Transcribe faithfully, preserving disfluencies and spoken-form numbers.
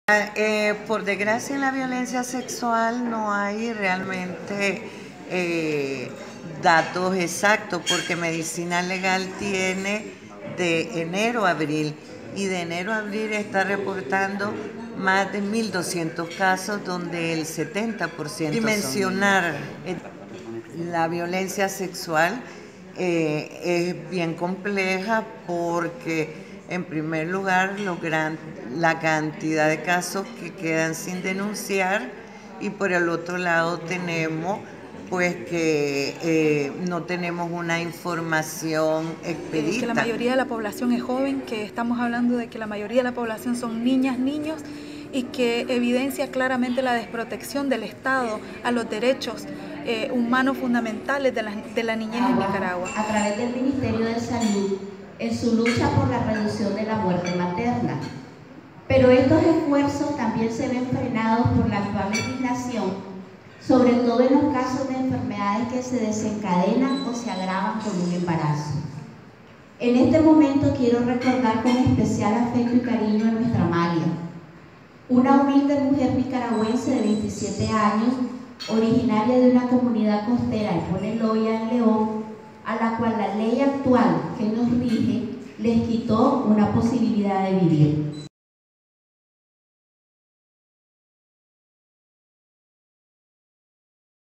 Eh, por desgracia, en la violencia sexual no hay realmente eh, datos exactos, porque Medicina Legal tiene de enero a abril, y de enero a abril está reportando más de mil doscientos casos, donde el setenta por ciento son dimensionar la violencia sexual eh, es bien compleja, porque en primer lugar lo gran, la cantidad de casos que quedan sin denunciar, y por el otro lado tenemos pues que eh, no tenemos una información expedita. Eh, que la mayoría de la población es joven, que estamos hablando de que la mayoría de la población son niñas, niños, y que evidencia claramente la desprotección del Estado a los derechos eh, humanos fundamentales de la, de la niñez en Nicaragua. A través del Ministerio de Salud, en su lucha por la reducción de la muerte materna. Pero estos esfuerzos también se ven frenados por la actual legislación, sobre todo en los casos de enfermedades que se desencadenan o se agravan con un embarazo. En este momento quiero recordar con especial afecto y cariño a nuestra María, una humilde mujer nicaragüense de veintisiete años, originaria de una comunidad costera en Poneloya, en León, a la cual la ley actual que nos rige les quitó una posibilidad de vivir.